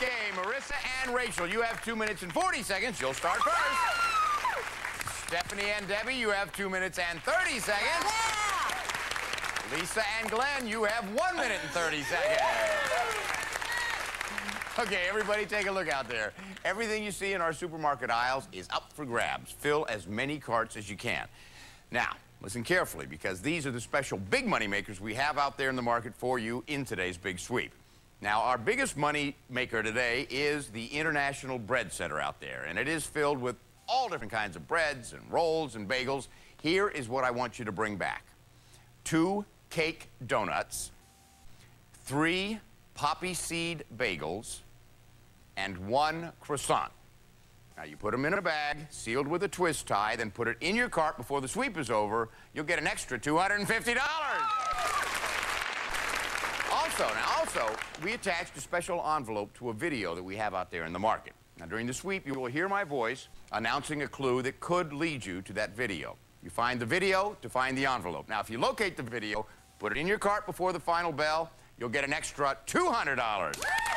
Okay, Marissa and Rachel, you have 2 minutes and 40 seconds. You'll start first. Stephanie and Debbie, you have 2 minutes and 30 seconds. Yeah. Lisa and Glenn, you have 1 minute and 30 seconds. Okay, everybody take a look out there. Everything you see in our supermarket aisles is up for grabs. Fill as many carts as you can. Now, listen carefully, because these are the special big money makers we have out there in the market for you in today's Big Sweep. Now, our biggest money maker today is the International Bread Center out there, and it is filled with all different kinds of breads and rolls and bagels. Here is what I want you to bring back. 2 cake donuts, 3 poppy seed bagels, and 1 croissant. Now, you put them in a bag, sealed with a twist tie, then put it in your cart before the sweep is over. You'll get an extra $250. Also, we attached a special envelope to a video that we have out there in the market. Now, during the sweep, you will hear my voice announcing a clue that could lead you to that video. You find the video to find the envelope. Now, if you locate the video, put it in your cart before the final bell, you'll get an extra $200.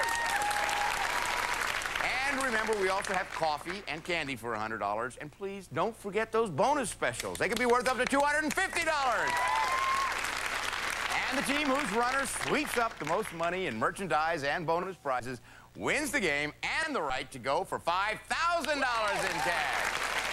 And remember, we also have coffee and candy for $100. And please don't forget those bonus specials. They could be worth up to $250. And the team whose runner sweeps up the most money in merchandise and bonus prizes wins the game and the right to go for $5,000 in cash.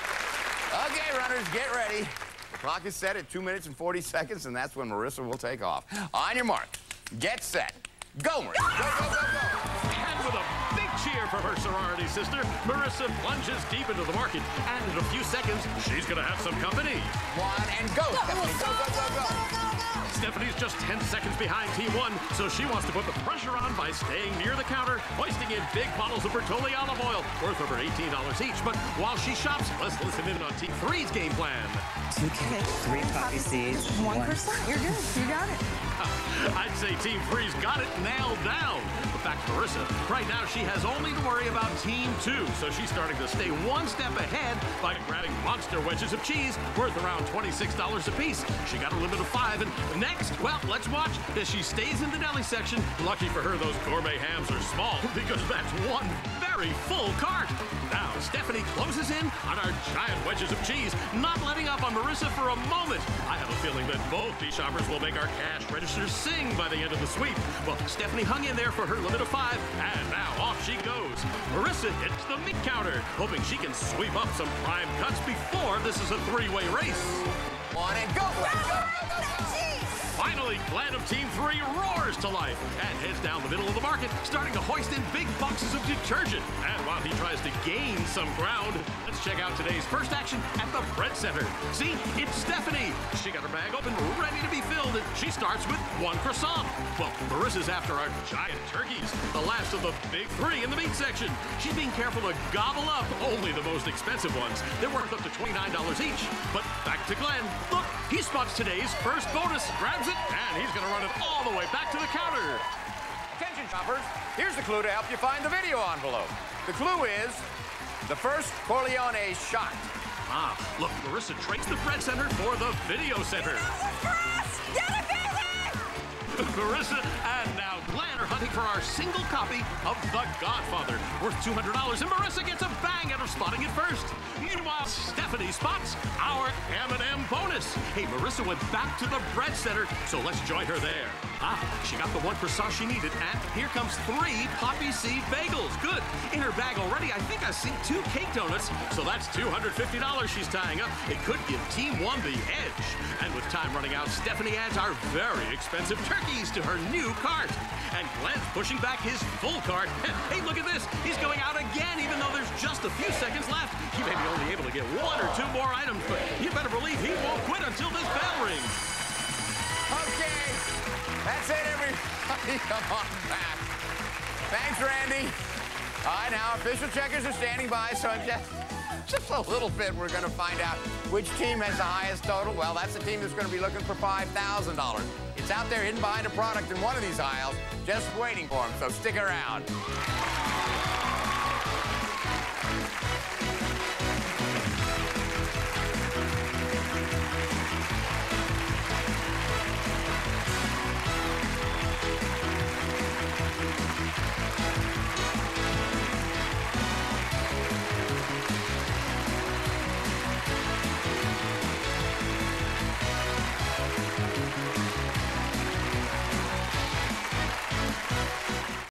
Okay, runners, get ready. The clock is set at 2 minutes and 40 seconds, and that's when Marissa will take off. On your mark, get set, go, Marissa. Go, go, go, go. And with a big cheer for her sorority sister, Marissa plunges deep into the market, and in a few seconds, she's going to have some company. 1 and go, Stephanie. Go, go, go, go. Stephanie's just 10 seconds behind Team 1, so she wants to put the pressure on by staying near the counter, hoisting in big bottles of Bertolli olive oil, worth over $18 each. But while she shops, let's listen in on Team 3's game plan. 2 cake, 3 poppy seeds, 1%. You're good. You got it. I'd say Team 3's got it nailed down. But back to Marissa. Right now, she has only to worry about Team 2, so she's starting to stay 1 step ahead by grabbing monster wedges of cheese worth around $26 a piece. She got a limit of 5, and next, well, let's watch as she stays in the deli section. Lucky for her, those gourmet hams are small, because that's 1 very full cart. Now, Stephanie closes in on our giant wedges of cheese, not letting up on Marissa for a moment. I have a feeling that both these shoppers will make our cash registers sing by the end of the sweep. Well, Stephanie hung in there for her limit of 5, and now off she goes. Marissa hits the meat counter, hoping she can sweep up some prime cuts before this is a 3-way race. 1 and go, Glenn. Go, go, go, go. Finally, Glenn of Team 3 roars to life and heads down the middle of the market, starting to hoist in big boxes of detergent. And while he tries to gain some ground, let's check out today's first action at the Bread Center. See, it's Stephanie. She got her bag open, ready to be filled, and she starts with 1 croissant. Well, Marissa's after our giant turkeys, the last of the big 3 in the meat section. She's being careful to gobble up only the most expensive ones. They're worth up to $29 each. But back to Glenn. Look, he spots today's first bonus, grabs it, and he's going to run it all the way back to the counter. Attention, shoppers. Here's the clue to help you find the video envelope. The clue is the first Corleone shot. Ah, look, Marissa trades the Bread Center for the Video Center. Marissa and now Glenn are hunting for our single copy of The Godfather, worth $200, and Marissa gets a bang out of spotting it first. Meanwhile, Stephanie spots our M&M bonus. Hey, Marissa went back to the Bread Center, so let's join her there. Ah, she got the 1 croissant she needed, and here comes 3 poppy seed bagels. Good. In her bag already, I think I see 2 cake donuts, so that's $250 she's tying up. It could give Team 1 the edge. And with time running out, Stephanie adds our very expensive turkeys to her new cart. And Glenn's pushing back his full cart. Hey, look at this. He's going out again, even though there's just a few seconds left. He may be only able to get 1 or 2 more items, but you better believe he won't quit until this bell rings. Okay. That's it, everybody. Come on back. Thanks, Randy. All right, now official checkers are standing by, so in just a little bit, we're going to find out which team has the highest total. Well, that's the team that's going to be looking for $5,000. It's out there hidden behind a product in one of these aisles, just waiting for them, so stick around.